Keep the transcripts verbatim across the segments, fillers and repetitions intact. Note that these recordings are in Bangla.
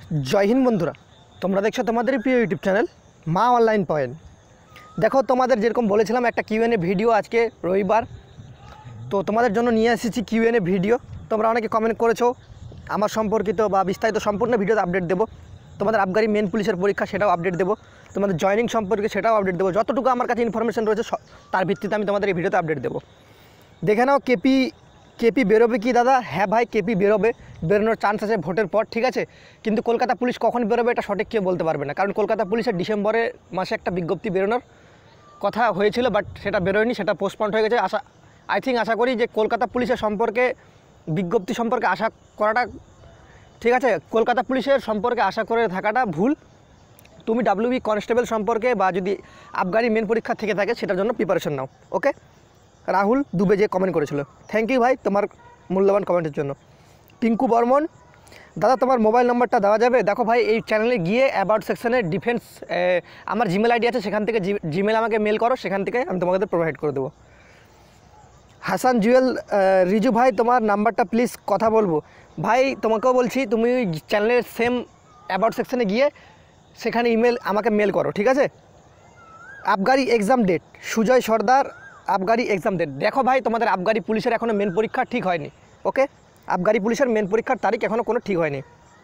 जय हिंद बंधुरा তোমরা দেখছো তোমাদের প্রিয় YouTube channel Maa online point. দেখো তোমাদের যেরকম বলেছিলাম একটা কিউএনএ ভিডিও আজকে রবিবার, তো তোমাদের জন্য নিয়ে এসেছি কিউএনএ ভিডিও। তোমরা অনেকে কমেন্ট করেছো আমার সম্পর্কিত বা বিস্তারিত সম্পূর্ণ ভিডিওতে আপডেট দেবো। তোমাদের আবগারি মেন পুলিশের পরীক্ষা সেটাও আপডেট দেবো, তোমাদের জয়েনিং সম্পর্কে সেটাও আপডেট দেবো। যতটুকু আমার কাছে ইনফরমেশন রয়েছে তার ভিত্তিতে আমি তোমাদের এই ভিডিওতে আপডেট দেবো। দেখে নাও কেপি কেপি বেরোবে কি দাদা? হ্যাঁ ভাই, কেপি বেরোবে, বেরোনোর চান্স আছে ভোটের পর, ঠিক আছে। কিন্তু কলকাতা পুলিশ কখন বেরোবে এটা সঠিক কেউ বলতে পারবে না, কারণ কলকাতা পুলিশের ডিসেম্বরে মাসে একটা বিজ্ঞপ্তি বেরোনোর কথা হয়েছিল, বাট সেটা বেরোয়নি, সেটা পোস্টপন্ড হয়ে গেছে। আশা আই থিঙ্ক আশা করি যে কলকাতা পুলিশের সম্পর্কে বিজ্ঞপ্তি সম্পর্কে আশা করাটা ঠিক আছে, কলকাতা পুলিশের সম্পর্কে আশা করে থাকাটা ভুল। তুমি ডাব্লিউবি কনস্টেবল সম্পর্কে বা যদি আবগারি মেন পরীক্ষা থেকে থাকে সেটার জন্য প্রিপারেশন নাও। ওকে, রাহুল দুবে যে কমেন্ট করেছিল, থ্যাংক ইউ ভাই তোমার মূল্যবান কমেন্টের জন্য। পিঙ্কু বর্মন, দাদা তোমার মোবাইল নাম্বারটা দেওয়া যাবে? দেখো ভাই, এই চ্যানেলে গিয়ে অ্যাবাউট সেকশনে ডিফেন্স আমার জিমেল আইডি আছে, সেখান থেকে জিমেল আমাকে মেল করো, সেখান থেকে আমি তোমাদের প্রোভাইড করে দেবো। হাসান জুয়েল, রিজু ভাই তোমার নাম্বারটা প্লিজ কথা বলবো। ভাই তোমাকেও বলছি, তুমি চ্যানেলের সেম অ্যাবাউট সেকশনে গিয়ে সেখানে ইমেল আমাকে মেল করো, ঠিক আছে। আবগারি এক্সাম ডেট, সুজয় সর্দার, আবগারি এক্সাম ডেট। দেখো ভাই, তোমাদের আবগারি পুলিশের এখনও মেন পরীক্ষা ঠিক হয়নি। ওকে, আবগারি পুলিশের মেন পরীক্ষার তারিখ এখনও কোনো ঠিক হয়নি।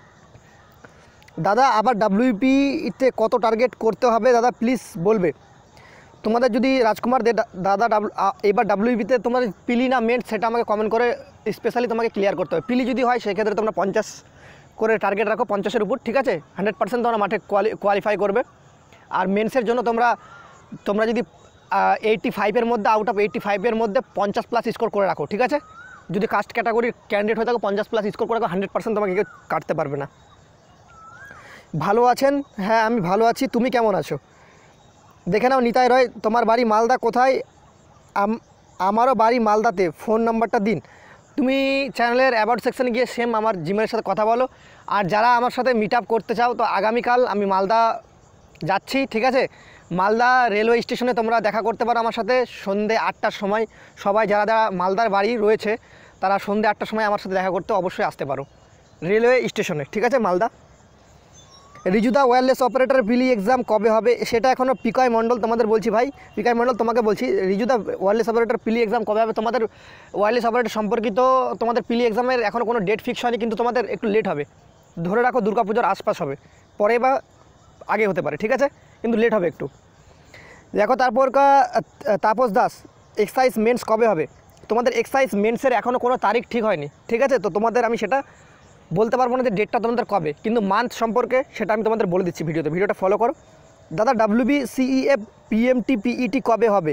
দাদা আবার ডাব্লিউপিতে কত টার্গেট করতে হবে দাদা প্লিজ বলবে? তোমাদের যদি রাজকুমার দে দাদা ডাব্লু এবার ডাব্লিউপিতে তোমার পিলি না মেন সেটা আমাকে কমেন্ট করে স্পেশালি তোমাকে ক্লিয়ার করতে হবে। পিলি যদি হয় সেক্ষেত্রে তোমরা পঞ্চাশ করে টার্গেট রাখো, পঞ্চাশের উপর, ঠিক আছে। হান্ড্রেড পার্সেন্ট তোমরা মাঠে কোয়ালি কোয়ালিফাই করবে। আর মেন্সের জন্য তোমরা তোমরা যদি এইটটি ফাইভের মধ্যে আউট অফ এইটটি ফাইভের মধ্যে পঞ্চাশ প্লাস স্কোর করে রাখো, ঠিক আছে। যদি কাস্ট ক্যাটাগরির ক্যান্ডিডেট হয়ে থাকো পঞ্চাশ প্লাস স্কোর করে রাখো, হান্ড্রেড পার্সেন্ট তোমাকে কেউ কাটতে পারবে না। ভালো আছেন? হ্যাঁ আমি ভালো আছি, তুমি কেমন আছো? দেখে নাও নিতাই রয়, তোমার বাড়ি মালদা কোথায়? আমারও বাড়ি মালদাতে, ফোন নাম্বারটা দিন। তুমি চ্যানেলের অ্যাবাউট সেকশানে গিয়ে সেম আমার জিমেলের সাথে কথা বলো। আর যারা আমার সাথে মিট আপ করতে চাও তো আগামীকাল আমি মালদা যাচ্ছি, ঠিক আছে। মালদা রেলওয়ে স্টেশনে তোমরা দেখা করতে পারো আমার সাথে সন্ধ্যে আটটার সময়। সবাই যারা যারা মালদার বাড়ি রয়েছে তারা সন্ধ্যে আটটার সময় আমার সাথে দেখা করতে অবশ্যই আসতে পারো রেলওয়ে স্টেশনে, ঠিক আছে, মালদা। রিজুদা ওয়্যারলেস অপারেটর পিলি এক্সাম কবে হবে? সেটা এখনও পিকয় মণ্ডল তোমাদের বলছি ভাই, পিকয় মণ্ডল তোমাকে বলছি, রিজুদা ওয়্যারলেস অপারেটর পিলি এক্সাম কবে হবে? তোমাদের ওয়্যারলেস অপারেটর সম্পর্কিত তোমাদের পিলি এক্সামের এখনও কোনো ডেট ফিক্স হয়নি, কিন্তু তোমাদের একটু লেট হবে। ধরে রাখো দুর্গাপুজোর আশপাশ হবে, পরে বা আগে হতে পারে, ঠিক আছে, কিন্তু লেট হবে একটু। দেখো তারপর তাপস দাস, এক্সাইজ মেন্স কবে হবে? তোমাদের এক্সাইজ মেন্সের এখনও কোনো তারিখ ঠিক হয়নি, ঠিক আছে। তো তোমাদের আমি সেটা বলতে পারবো না যে ডেটটা তোমাদের কবে, কিন্তু মান্থ সম্পর্কে সেটা আমি তোমাদের বলে দিচ্ছি ভিডিওতে, ভিডিওটা ফলো করো। দাদা ডাব্লিউবি সিইএ পিএমটি পিইটি কবে হবে?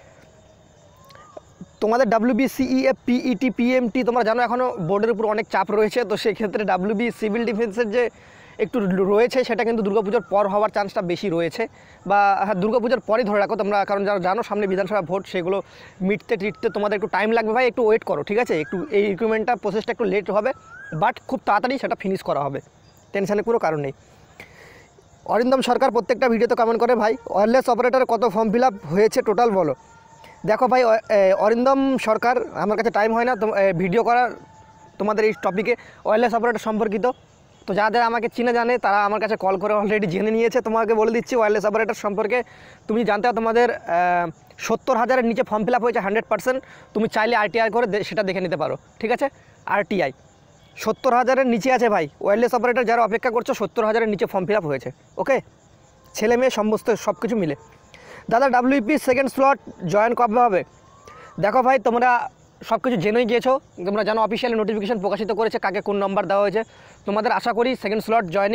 তোমাদের ডাব্লিউবি সিইএ পিইটি পিএমটি তোমরা জানো এখনও বোর্ডের উপর অনেক চাপ রয়েছে, তো সেক্ষেত্রে ডাব্লিউবি সিভিল ডিফেন্সের যে একটু রয়েছে সেটা কিন্তু দুর্গাপুজোর পর হওয়ার চান্সটা বেশি রয়েছে, বা হ্যাঁ দুর্গাপুজোর পরই ধরে রাখো তোমরা, কারণ যারা জানো সামনে বিধানসভা ভোট, সেগুলো মিটতে টিটতে তোমাদের একটু টাইম লাগবে ভাই, একটু ওয়েট করো, ঠিক আছে। একটু এই রিক্রুটমেন্টটা প্রসেসটা একটু লেট হবে, বাট খুব তাড়াতাড়ি সেটা ফিনিশ করা হবে, টেনশনের কোনো কারণ নেই। অরিন্দম সরকার প্রত্যেকটা ভিডিওতে কমেন্ট করে ভাই, ওয়্যারলেস অপারেটর কত ফর্ম ফিল আপ হয়েছে টোটাল বলো? দেখো ভাই অরিন্দম সরকার, আমার কাছে টাইম হয় না ভিডিও করার তোমাদের এই টপিকে ওয়্যারলেস অপারেটর সম্পর্কিত। তো যাদের আমাকে চিনে জানে তারা আমার কাছে কল করে অলরেডি জেনে নিয়েছে। তোমাকে বলে দিচ্ছি ওয়্যারলেস অপারেটর সম্পর্কে, তুমি জানতে হবে তোমাদের সত্তর হাজারের নিচে ফর্ম ফিল আপ হয়েছে হান্ড্রেড পার্সেন্ট। তুমি চাইলে আরটিআই করে সেটা দেখে নিতে পারো, ঠিক আছে। আরটিআই সত্তর হাজারের নিচে আছে ভাই, ওয়্যারলেস অপারেটর যারা অপেক্ষা করছো সত্তর হাজারের নিচে ফর্ম ফিল আপ হয়েছে। ওকে, ছেলে মেয়ে সমস্ত সব কিছু মিলে। দাদা ডাব্লিউপি সেকেন্ড স্লট জয়েন কবে হবে? দেখো ভাই, তোমরা সব কিছু জেনেই গিয়েছো, তোমরা জানো অফিসিয়ালি নোটিফিকেশান প্রকাশিত করেছে কাকে কোন নম্বর দেওয়া হয়েছে। তোমাদের আশা করি সেকেন্ড স্লট জয়েনিং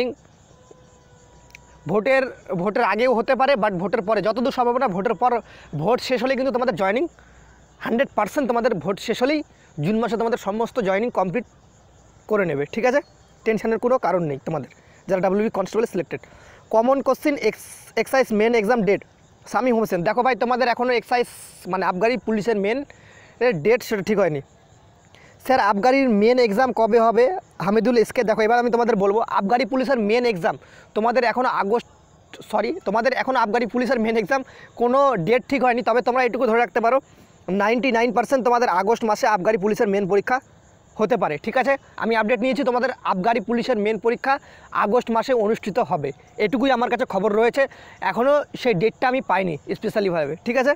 ভোটের ভোটের আগেও হতে পারে, বাট ভোটের পরে যতদূর সম্ভাবনা ভোটের পর, ভোট শেষ হলেই কিন্তু তোমাদের জয়েনিং হান্ড্রেড পার্সেন্ট তোমাদের ভোট শেষ হলেই জুন মাসে তোমাদের সমস্ত জয়েনিং কমপ্লিট করে নেবে, ঠিক আছে। টেনশনের কোনো কারণ নেই তোমাদের যারা WB constable selected. Common question ex excise main exam date, Sami Hossain. দেখো ভাই, তোমাদের এখনও এক্সাইজ মানে আবগারি পুলিশের মেন ডেট সেটা ঠিক হয়নি। স্যার আবগারির মেন এক্সাম কবে হবে? হামিদুল এসকে। দেখো এবার আমি তোমাদের বলবো, আবগারি পুলিশের মেন এক্সাম তোমাদের এখনও আগস্ট সরি তোমাদের এখনও আবগারি পুলিশের মেন এক্সাম কোনো ডেট ঠিক হয়নি, তবে তোমরা এটুকু ধরে রাখতে পারো নাইনটি নাইন পার্সেন্ট তোমাদের আগস্ট মাসে আবগারি পুলিশের মেন পরীক্ষা হতে পারে, ঠিক আছে। আমি আপডেট নিয়েছি তোমাদের আবগারি পুলিশের মেন পরীক্ষা আগস্ট মাসে অনুষ্ঠিত হবে, এটুকুই আমার কাছে খবর রয়েছে। এখনও সেই ডেটটা আমি পাইনি স্পেশালিভাবে, ঠিক আছে।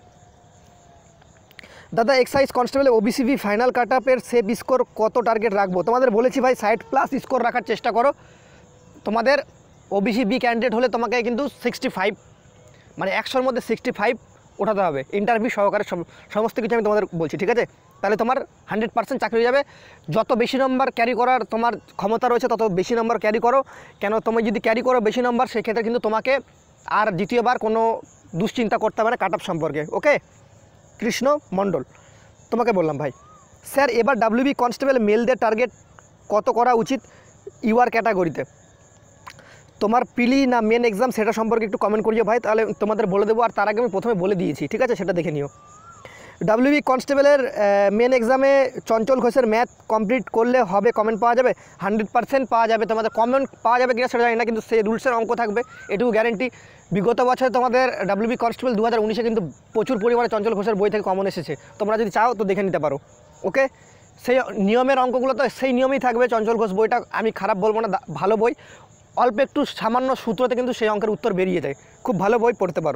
দাদা excise constable OBC B final cut আপের সেভ স্কোর কত টার্গেট রাখবো? তোমাদের বলেছি ভাই ষাট প্লাস স্কোর রাখার চেষ্টা করো। তোমাদের ওবিসি বি ক্যান্ডিডেট হলে তোমাকে কিন্তু সিক্সটি ফাইভ মানে একশোর মধ্যে সিক্সটি ফাইভ ওঠাতে হবে, ইন্টারভিউ সহকারে সমস্ত কিছু আমি তোমাদের বলছি, ঠিক আছে। তাহলে তোমার হান্ড্রেড পার্সেন্ট চাকরি হয়ে যাবে। যত বেশি নম্বর ক্যারি করার তোমার ক্ষমতা রয়েছে তত বেশি নম্বর ক্যারি করো, কেন তুমি যদি ক্যারি করো বেশি নম্বর সেক্ষেত্রে কিন্তু তোমাকে আর দ্বিতীয়বার কোনো দুশ্চিন্তা করতে হবে না কাট আপ সম্পর্কে। ওকে কৃষ্ণ মণ্ডল তোমাকে বললাম ভাই। স্যার এবার ডাব্লিউবি কনস্টেবল মেলদের টার্গেট কত করা উচিত ইউআর ক্যাটাগরিতে? তোমার পিলি না মেন এক্সাম সেটা সম্পর্কে একটু কমেন্ট করিও ভাই, তাহলে তোমাদের বলে দেবো। আর তার আগে আমি প্রথমে বলে দিয়েছি, ঠিক আছে, সেটা দেখে নিও। ডাব্লিউবি কনস্টেবলের মেন এক্সামে চঞ্চল ঘোষের ম্যাথ কমপ্লিট করলে হবে কমেন্ট পাওয়া যাবে? হান্ড্রেড পার্সেন্ট পাওয়া যাবে। তোমাদের কমেন্ট পাওয়া যাবে কিনা সেটা জানি না, কিন্তু সেই রুলসের অঙ্ক থাকবে এটুকু গ্যারেন্টি। বিগত বছরে তোমাদের ডাব্লিউবি কনস্টেবল দু হাজার উনিশে কিন্তু প্রচুর পরিমাণে চঞ্চল ঘোষের বই থেকে কমন এসেছে, তোমরা যদি চাও তো দেখে নিতে পারো। ওকে সেই নিয়মের অঙ্কগুলো তো সেই নিয়মেই থাকবে। চঞ্চল ঘোষ বইটা আমি খারাপ বলবো না, ভালো বই, অল্প একটু সামান্য সূত্রতে কিন্তু সেই অঙ্কের উত্তর বেরিয়ে যায়, খুব ভালো বই, পড়তে পারো।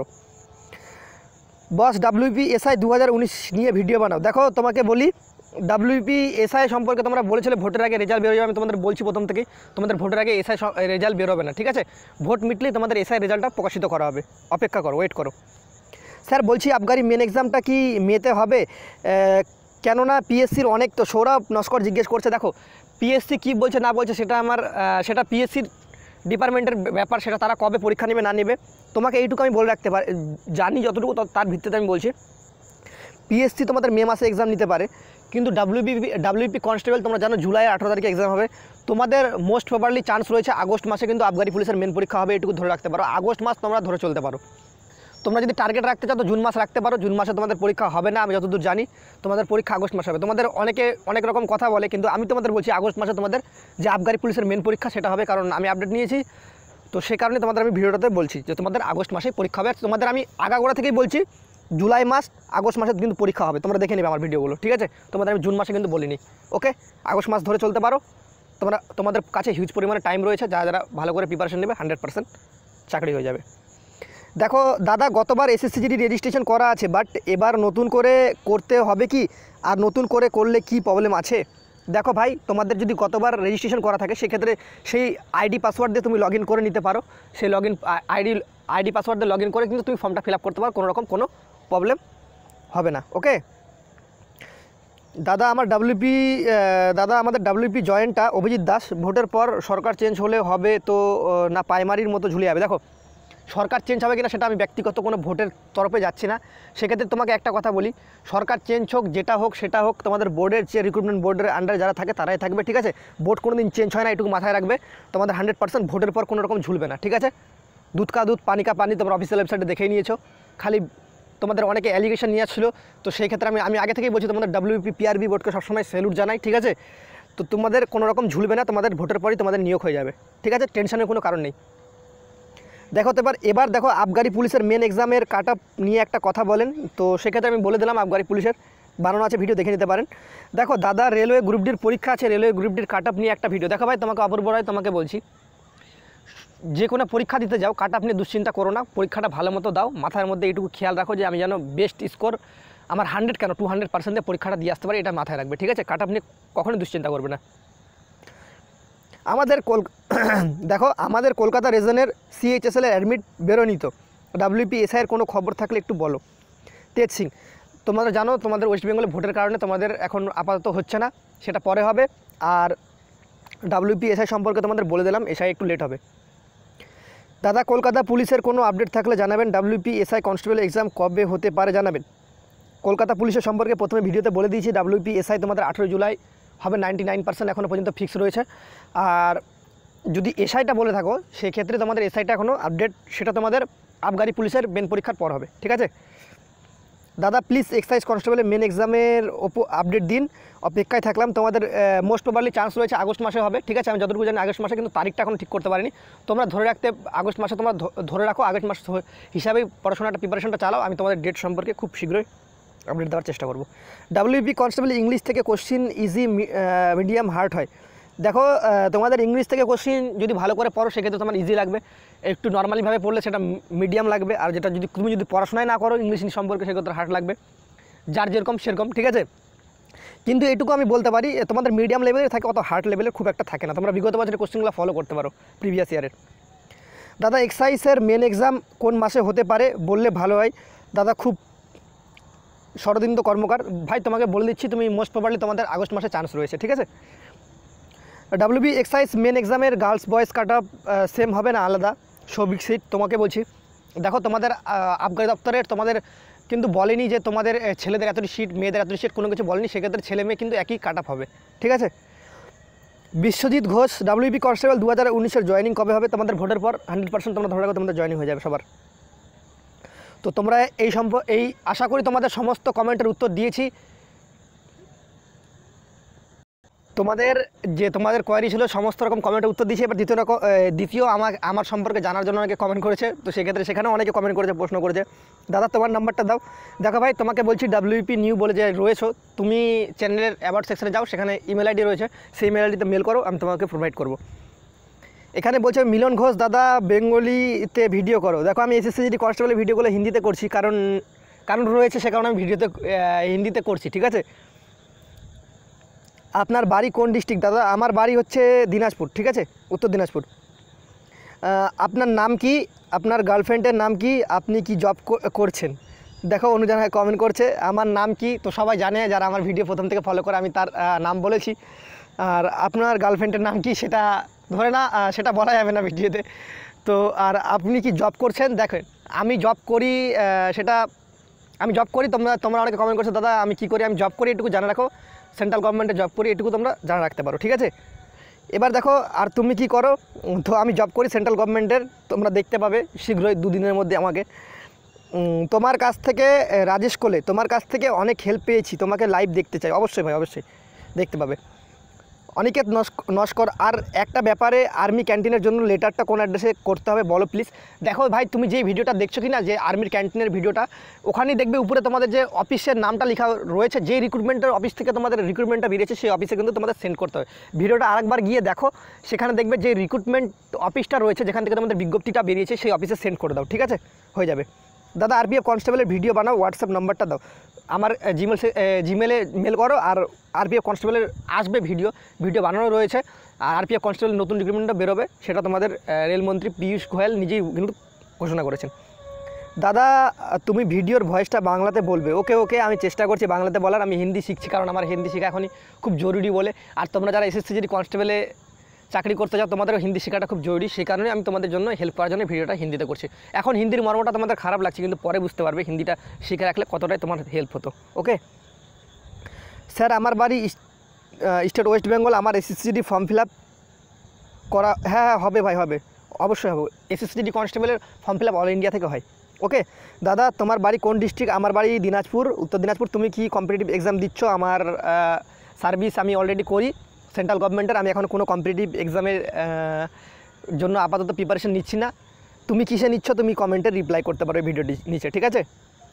বস ডাব্লিউপি এসআই দু হাজার উনিশ নিয়ে ভিডিও বানাও। দেখো তোমাকে বলি, ডাব্লিউপি এসআই সম্পর্কে তোমরা বলেছিলে ভোটের আগে রেজাল্ট বেরোবে, আমি তোমাদের বলছি প্রথম থেকেই তোমাদের ভোটের আগে এসআই রেজাল্ট বেরোবে না, ঠিক আছে। ভোট মিটলেই তোমাদের এসআই রেজাল্টটা প্রকাশিত করা হবে, অপেক্ষা করো, ওয়েট করো। স্যার বলছি আবগারি মেন এক্সামটা কি মেতে হবে? কেননা পিএসসির অনেক, তো সৌরভ নস্কর জিজ্ঞেস করছে। দেখো পিএসসি কী বলছে না বলছে সেটা আমার সেটা পিএসসির ডিপার্টমেন্টের ব্যাপার, সেটা তারা কবে পরীক্ষা নেবে না নেবে তোমাকে এইটুকু আমি বলে রাখতে পারি, জানি যতটুকু তার ভিত্তিতে আমি বলছি। পিএসসি তোমাদের মে মাসে এক্সাম নিতে পারে, কিন্তু ডাব্লিউবি ডাব্লিউপি কনস্টেবল তোমরা জানো জুলাই আঠারো তারিখে এক্সাম হবে। তোমাদের মোস্ট প্রবাবলি চান্স রয়েছে আগস্ট মাসে কিন্তু আবগারি পুলিশের মেন পরীক্ষা হবে, এটুকু ধরে রাখতে পারো। আগস্ট মাস তোমরা ধরে চলতে পারো। তোমরা যদি টার্গেট রাখতে চাও তো জুন মাস রাখতে পারো, জুন মাসে তোমাদের পরীক্ষা হবে না, আমি যতদূর জানি তোমাদের পরীক্ষা আগস্ট মাসে হবে। তোমাদের অনেকে অনেক রকম কথা বলে, কিন্তু আমি তোমাদের বলছি আগস্ট মাসে তোমাদের যে আবগারি পুলিশের মেন পরীক্ষা সেটা হবে, কারণ আমি আপডেট নিয়েছি, তো সে কারণে তোমাদের আমি ভিডিওটাতে বলছি যে তোমাদের আগস্ট মাসে পরীক্ষা হবে। তোমাদের আমি আগাগোড়া থেকেই বলছি জুলাই মাস আগস্ট মাসে কিন্তু পরীক্ষা হবে, তোমরা দেখে নেবে আমার ভিডিওগুলো, ঠিক আছে। তোমাদের আমি জুন মাসে কিন্তু বলিনি। ওকে আগস্ট মাস ধরে চলতে পারো, তোমরা তোমাদের কাছে হিউজ পরিমাণে টাইম রয়েছে, যারা যারা ভালো করে প্রিপারেশন নেবে হান্ড্রেড পার্সেন্ট চাকরি হয়ে যাবে। দেখো দাদা গতবার এসএসসিজিডি রেজিস্ট্রেশন করা আছে, বাট এবার নতুন করে করতে হবে কি, আর নতুন করে করলে কি প্রবলেম আছে? দেখো ভাই তোমাদের যদি গতবার রেজিস্ট্রেশন করা থাকে সেক্ষেত্রে সেই আইডি পাসওয়ার্ড দিয়ে তুমি লগ ইন করে নিতে পারো, সেই log in ID ID password দিয়ে লগ ইন করে কিন্তু তুমি ফর্মটা ফিল আপ করতে পারো, কোনো রকম কোনো প্রবলেম হবে না। ওকে দাদা আমার ডাব্লিউপি দাদা আমাদের ডাব্লিউপি জয়েন্টটা অভিজিৎ দাস, ভোটের পর সরকার চেঞ্জ হলে হবে তো না প্রাইমারির মতো ঝুলিয়ে যাবে? দেখো সরকার চেঞ্জ হবে কিনা সেটা আমি ব্যক্তিগত কোনো ভোটের তরফে যাচ্ছি না, সেক্ষেত্রে তোমাকে একটা কথা বলি, সরকার চেঞ্জ হোক যেটা হোক সেটা হোক তোমাদের বোর্ডের যে রিক্রুটমেন্ট বোর্ডের আন্ডারে যারা থাকে তারাই থাকবে, ঠিক আছে। বোর্ড কোনো দিন চেঞ্জ হয় না, এটুকু মাথায় রাখবে। তোমাদের হান্ড্রেড পার্সেন্ট ভোটের পর কোনো রকম ঝুলবে না, ঠিক আছে। দুধ কা দুধ পানি কা পানি তোমরা অফিসিয়াল ওয়েবসাইটে দেখেই নিয়েছো, খালি তোমাদের অনেকে অ্যালিগেশন নিয়ে আসছিলো, তো সেই ক্ষেত্রে আমি আমি আগে থেকেই বলছি তোমাদের ডাব্লিউপি পিআরবি বোর্ডকে সবসময় স্যালুট জানাই, ঠিক আছে। তো তোমাদের কোনো রকম ঝুলবে না, তোমাদের ভোটের পরই তোমাদের নিয়োগ হয়ে যাবে, ঠিক আছে, টেনশনের কোনো কারণ নেই। দেখো তো এবার এবার দেখো আবগারি পুলিশের মেন এক্সামের কাট আপ নিয়ে একটা কথা বলেন, তো সেক্ষেত্রে আমি বলে দিলাম আবগারি পুলিশের বানানো আছে, ভিডিও দেখে নিতে পারেন। দেখো দাদা রেলওয়ে গ্রুপ ডির পরীক্ষা আছে, রেলওয়ে গ্রুপ ডির কাট আপ নিয়ে একটা ভিডিও। দেখো ভাই তোমাকে অপূর্ব রায় তোমাকে বলছি, যে কোনো পরীক্ষা দিতে যাও কাট আপ নিয়ে দুশ্চিন্তা করো না, পরীক্ষাটা ভালো মতো দাও, মাথার মধ্যে এইটুকু খেয়াল রাখো যে আমি যেন বেস্ট স্কোর আমার হান্ড্রেড কেন টু হান্ড্রেড পার্সেন্টে পরীক্ষাটা দিয়ে আসতে পারি, এটা মাথায় রাখবে, ঠিক আছে। কাট আপ নিয়ে কখনোই দুশ্চিন্তা করবে না। আমাদের কল দেখো আমাদের কলকাতা রিজনের সিএইচএসএল এর অ্যাডমিট বেরোনি, তো ডাব্লিউপি এসআইয়ের কোনো খবর থাকলে একটু বলো। তেজ সিং তোমরা জানো তোমাদের ওয়েস্ট বেঙ্গলে ভোটের কারণে তোমাদের এখন আপাতত হচ্ছে না, সেটা পরে হবে। আর ডাব্লিউপি এসআই সম্পর্কে তোমাদের বলে দিলাম, এসআই একটু লেট হবে। দাদা কলকাতা পুলিশের কোনো আপডেট থাকলে জানাবেন, ডাব্লিউপি এসআই কনস্টেবল এক্সাম কবে হতে পারে জানাবেন। কলকাতা পুলিশের সম্পর্কে প্রথমে ভিডিওতে বলে দিয়েছি, ডাব্লিউপি এসআই তোমাদের আঠেরোই জুলাই হবে, নাইনটি নাইন পার্সেন্ট এখনও পর্যন্ত ফিক্স রয়েছে। আর যদি এসআইটা বলে থাকো সেক্ষেত্রে তোমাদের এসআইটা এখনও আপডেট, সেটা তোমাদের আবগারি পুলিশের মেন পরীক্ষার পর হবে, ঠিক আছে। দাদা প্লিজ এক্সাইজ কনস্টেবলের মেন এক্সামের ওপর আপডেট দিন, অপেক্ষায় থাকলাম। তোমাদের মোস্ট প্রবাবলি চান্স রয়েছে আগস্ট মাসে হবে, ঠিক আছে। আমি যতটুকু জানি আগস্ট মাসে, কিন্তু তারিখটা এখন ঠিক করতে পারিনি। তোমরা ধরে রাখতে আগস্ট মাসে তোমরা ধরে রাখো, আগস্ট মাস হিসাবেই পড়াশোনাটা প্রিপারেশনটা চালাও। আমি তোমাদের ডেট সম্পর্কে খুব শীঘ্রই আপডেট দেওয়ার চেষ্টা করব। ডাব্লিউপি কনস্টেবল ইংলিশ থেকে কোশ্চিন ইজি মিডিয়াম হার্ড হয়। দেখো তোমাদের ইংলিশ থেকে কোশ্চিন যদি ভালো করে পড়ো সেক্ষেত্রে তোমার ইজি লাগবে, একটু নর্মালিভাবে পড়লে সেটা মিডিয়াম লাগবে, আর যেটা যদি তুমি যদি পড়াশোনায় না করো ইংলিশ সম্পর্কে সেক্ষেত্রে হার্ড লাগবে, যার যেরকম সেরকম, ঠিক আছে। কিন্তু এটুকু আমি বলতে পারি তোমাদের মিডিয়াম লেভেলের থাকে, অত হার্ড লেভেলের খুব একটা থাকে না। তোমরা বিগত বছরের কোশ্চেনগুলো ফলো করতে পারো প্রিভিয়াস ইয়ারের। দাদা এক্সাইজের মেন এক্সাম কোন মাসে হতে পারে বললে ভালো হয়। দাদা খুব শরদিন্দু কর্মকার, ভাই তোমাকে বলে দিচ্ছি তুমি মোস্ট প্রবাবলি তোমাদের আগস্ট মাসে চান্স রয়েছে, ঠিক আছে। ডাব্লিউবি এক্সাইজ মেন এক্সামের girls boys cut off same হবে না আলাদা? সৌভিক সিট তোমাকে বলছি, দেখো তোমাদের আবগারি দপ্তরের তোমাদের কিন্তু বলেনি যে তোমাদের ছেলেদের এতটি সিট মেয়েদের এতটি সিট, কোনো কিছু বলেনি, সেক্ষেত্রে ছেলে মেয়ে কিন্তু একই কাট অফ হবে, ঠিক আছে। বিশ্বজিৎ ঘোষ ডাব্লিউবি কনস্টেবল দু হাজার উনিশের জয়েনিং কবে হবে? তোমাদের ভোটের পর হান্ড্রেড পার্সেন্ট তোমরা ধরে রাখো তোমাদের জয়েনিং হয়ে যাবে সবার। তো তোমরা এই সম্প এই আশা করি তোমাদের সমস্ত কমেন্টের উত্তর দিয়েছি। তোমাদের যে তোমাদের কোয়ারি ছিল সমস্ত রকম কমেন্টের উত্তর দিয়েছি। এবার দ্বিতীয় রকম দ্বিতীয় আমার আমার সম্পর্কে জানার জন্য অনেকে কমেন্ট করেছে, তো সেক্ষেত্রে সেখানেও অনেকে কমেন্ট করেছে, প্রশ্ন করেছে। দাদা তোমার নাম্বারটা দাও। দেখো ভাই তোমাকে বলছি ডাব্লিউপি নিউ বলে যে রয়েছো, তুমি চ্যানেলের অ্যাবাউট সেকশনে যাও, সেখানে ইমেল আইডি রয়েছে, সেই ইমেল আইডিতে মেল করো, আমি তোমাকে প্রোভাইড করব। এখানে বলছে মিলন ঘোষ দাদা বেঙ্গলিতে ভিডিও করো। দেখো আমি এসএসসিজি কনস্টেবলের ভিডিওগুলো হিন্দিতে করছি, কারণ কারণ রয়েছে সে কারণে আমি ভিডিওতে হিন্দিতে করছি, ঠিক আছে। আপনার বাড়ি কোন ডিস্ট্রিক্ট? দাদা আমার বাড়ি হচ্ছে দিনাজপুর, ঠিক আছে, উত্তর দিনাজপুর। আপনার নাম কি? আপনার গার্লফ্রেন্ডের নাম কি? আপনি কি জব করছেন? দেখো অনুযায়ী কমেন্ট করছে আমার নাম কি, তো সবাই জানে যারা আমার ভিডিও প্রথম থেকে ফলো করে আমি তার নাম বলেছি। আর আপনার গার্লফ্রেন্ডের নাম কি সেটা ধরে না, সেটা বলা যাবে না ভিডিওতে। তো আর আপনি কি জব করছেন? দেখেন আমি জব করি, সেটা আমি জব করি, তোমরা তোমরা অনেকে কমেন্ট করছো দাদা আমি কী করি, আমি জব করি, এটুকু জানা রাখো, সেন্ট্রাল গভর্নমেন্টে জব করি, এটুকু তোমরা জানা রাখতে পারো, ঠিক আছে। এবার দেখো আর তুমি কি করো? তো আমি জব করি সেন্ট্রাল গভর্নমেন্টের, তোমরা দেখতে পাবে শীঘ্রই দুদিনের মধ্যে আমাকে। তোমার কাছ থেকে রাজেশ কোলে তোমার কাছ থেকে অনেক হেল্প পেয়েছি, তোমাকে লাইভ দেখতে চাই। অবশ্যই ভাই অবশ্যই দেখতে পাবে। অনিকেত নস্কর আর একটা ব্যাপারে আর্মি ক্যান্টিনের জন্য লেটারটা কোন অ্যাড্রেসে করতে হবে বলো প্লিজ। দেখো ভাই তুমি যে ভিডিওটা দেখছো কি না, যে আর্মির ক্যান্টিনের ভিডিওটা, ওখানেই দেখবে উপরে তোমাদের যে অফিসের নামটা লেখা রয়েছে, যে রিক্রুটমেন্টের অফিস থেকে তোমাদের রিক্রুটমেন্টটা বেরিয়েছে সেই অফিসে কিন্তু তোমাদের সেন্ড করতে হবে। ভিডিওটা আরেকবার গিয়ে দেখো, সেখানে দেখবে যে রিক্রুটমেন্ট অফিসটা রয়েছে যেখান থেকে তোমাদের বিজ্ঞপ্তিটা বেরিয়েছে সেই অফিসে সেন্ড করে দাও, ঠিক আছে, হয়ে যাবে। দাদা আরপিএফ কনস্টেবলের ভিডিও বানাও, হোয়াটসঅ্যাপ নাম্বারটা দাও। আমার জিমেল জিমেলে মেল করো, আর আরপিএফ কনস্টেবলের আসবে ভিডিও ভিডিও বানানো রয়েছে। আর আরপিএফ কনস্টেবলের নতুন রিক্রুটমেন্টটা বেরোবে, সেটা তোমাদের রেলমন্ত্রী পীয়ূষ গোয়েল নিজেই কিন্তু ঘোষণা করেছেন। দাদা তুমি ভিডিওর ভয়েসটা বাংলাতে বলবে। ওকে ওকে আমি চেষ্টা করছি বাংলাতে বলার, আমি হিন্দি শিখছি, কারণ আমার হিন্দি শেখা এখনই খুব জরুরি বলে। আর তোমরা যারা এসএসসি যদি কনস্টেবলে চাকরি করতে যাও তোমাদেরও হিন্দি শেখাটা খুব জরুরি, সেই কারণে আমি তোমাদের জন্য হেল্প করার জন্য ভিডিওটা হিন্দিতে করছি। এখন হিন্দির মর্মটা তোমাদের খারাপ লাগছে, কিন্তু পরে বুঝতে পারবে হিন্দিটা শিখে রাখলে কতটাই তোমার হেল্প হতো। ওকে স্যার আমার বাড়ি স্টেট ওয়েস্ট বেঙ্গল, আমার এসএসসিডি ফর্ম ফিল আপ করা। হ্যাঁ হ্যাঁ হবে ভাই হবে, অবশ্যই হবে। এসএসসিডি কনস্টেবলের form fill up all India থেকে হয়। ওকে দাদা তোমার বাড়ি কোন ডিস্ট্রিক্ট? আমার বাড়ি দিনাজপুর, উত্তর দিনাজপুর। তুমি কি কম্পিটিটিভ এক্সাম দিচ্ছ? আমার সার্ভিস আমি অলরেডি করি সেন্ট্রাল গভর্নমেন্টের, আমি এখন কোনো কম্পিটিটিভ এক্সামের জন্য আপাতত প্রিপারেশন নিচ্ছি না। তুমি কিসে নিচ্ছ তুমি কমেন্টে রিপ্লাই করতে পারো ভিডিওটি নিচে, ঠিক আছে।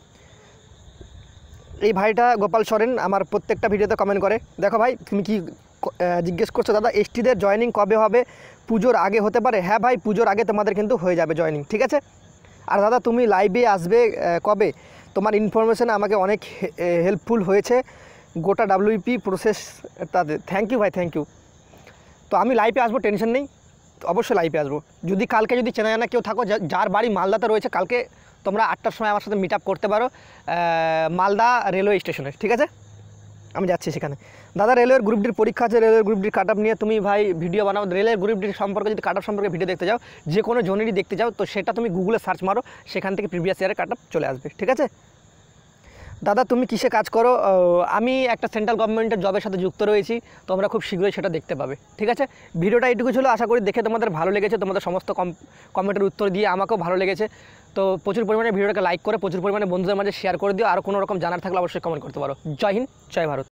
এই ভাইটা গোপাল সরেন আমার প্রত্যেকটা ভিডিওতে কমেন্ট করে। দেখো ভাই তুমি কি জিজ্ঞেস করছো দাদা এসটিদের জয়েনিং কবে হবে? পুজোর আগে হতে পারে। হ্যাঁ ভাই পুজোর আগে তোমাদের কিন্তু হয়ে যাবে জয়েনিং, ঠিক আছে। আর দাদা তুমি লাইভে আসবে কবে? তোমার ইনফরমেশান আমাকে অনেক হেল্পফুল হয়েছে গোটা ডাব্লিউপি প্রসেস তাদের। থ্যাংক ইউ ভাই থ্যাংক ইউ। তো আমি লাইভে আসবো, টেনশন নেই, অবশ্যই লাইভে আসবো। যদি কালকে যদি চেনা জানা কেউ থাকো যার বাড়ি মালদাতে রয়েছে, কালকে তোমরা আটটার সময় আমার সাথে মিট আপ করতে পারো মালদা রেলওয়ে স্টেশনে, ঠিক আছে, আমি যাচ্ছি সেখানে। দাদা রেলওয়ের গ্রুপ ডির পরীক্ষা আছে, রেলওয়ের গ্রুপ ডির কাট আপ নিয়ে তুমি ভাই ভিডিও বানাও। রেলওয়ের গ্রুপ ডির সম্পর্কে যদি কাট আপ সম্পর্কে ভিডিও দেখতে যাও, যে কোনো জনেরই দেখতে যাও, তো সেটা তুমি গুগলে সার্চ মারো, সেখান থেকে প্রিভিয়াস ইয়ারের কাট আপ চলে আসবে, ঠিক আছে। দাদা তুমি কিসে কাজ করো? আমি একটা সেন্ট্রাল গভর্নমেন্টের জবের সাথে যুক্ত রয়েছি, তোমরা খুব শীঘ্রই সেটা দেখতে পাবে, ঠিক আছে। ভিডিওটা এইটুকু ছিল, আশা করি দেখে তোমাদের ভালো লেগেছে, তোমাদের সমস্ত কম কমেন্টের উত্তর দিয়ে আমাকেও ভালো লেগেছে। তো প্রচুর পরিমাণে ভিডিওটাকে লাইক করে প্রচুর পরিমাণে বন্ধুদের মাঝে শেয়ার করে দিও। আর কোনো রকম জানার থাকলে অবশ্যই কমেন্ট করতে পারো। জয় হিন্দ, জয় ভারত।